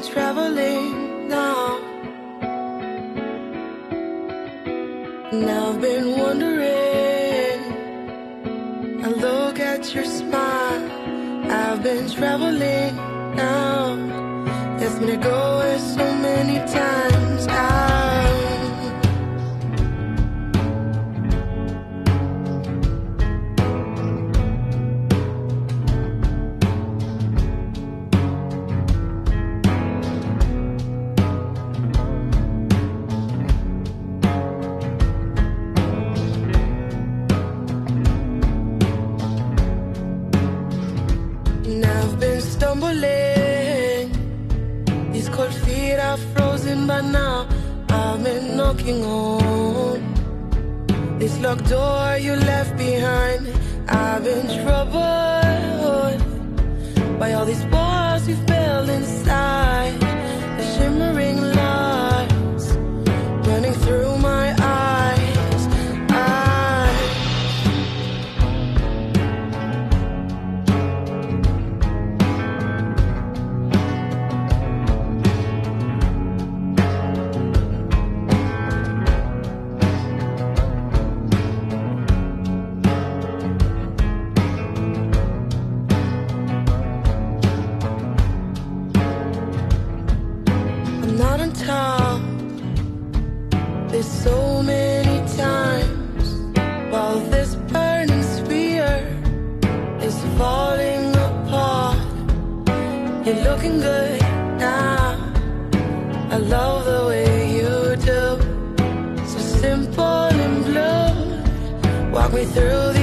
been traveling now, and I've been wondering. I look at your smile. I've been traveling now. Asked me to go where so many times and I've been stumbling. These cold feet are frozen by now. I've been knocking on this locked door you left behind. I've been troubled by all these walls we've built inside. The shimmering lights running through my eyes. Not on top. There's so many times while this burning sphere is falling apart. You're looking good now. I love the way you do. So simple and blue. Walk me through the